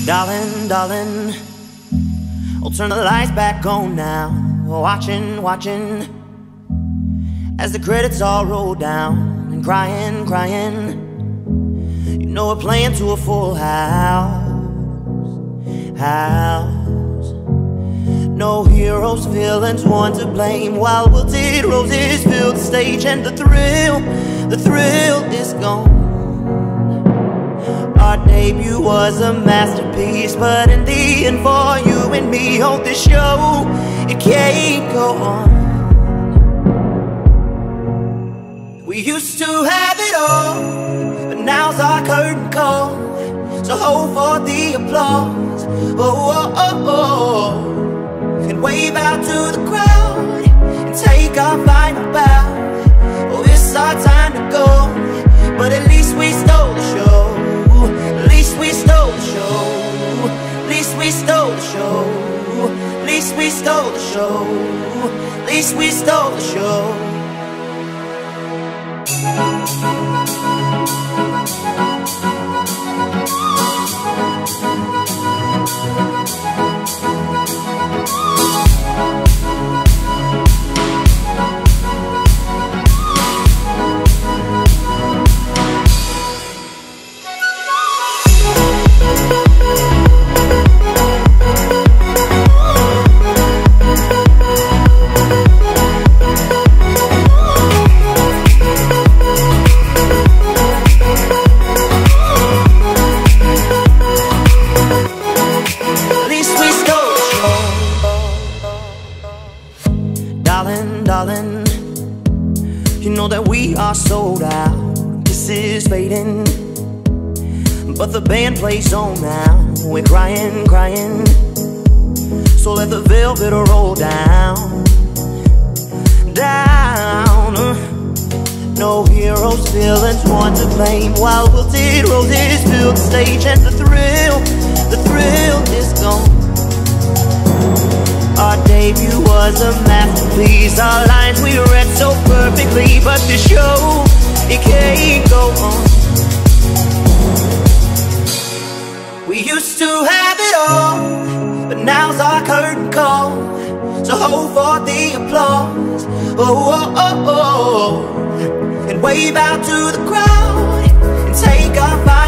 Darling, darling, I'll turn the lights back on now. Watching, watching as the credits all roll down. And crying, crying, you know we're playing to a full house. No heroes, villains, one to blame, while wilted roses fill the stage. And the thrill is gone. Our debut was a masterpiece, but in the end, for you and me on this show, it can't go on. We used to have it all, but now's our curtain call. So hold for the applause, oh, oh, oh, oh, and wave out to the crowd and take our final bow. Oh, it's our time to go, but at least we stole the show. At least we stole the show. At least we stole the show. At least we stole the show. At least we stole the show. Darling, darling, you know that we are sold out. This is fading, but the band plays on now. We're crying, crying, so let the velvet roll down, down. No heroes, villains, one to blame, while wilted roses fill the stage. And the thrill is gone. Our debut was a masterpiece. Our lines we read so perfectly, but the show, it can't go on. We used to have it all, but now's our curtain call. So hold for the applause, oh, oh, oh, oh, and wave out to the crowd and take our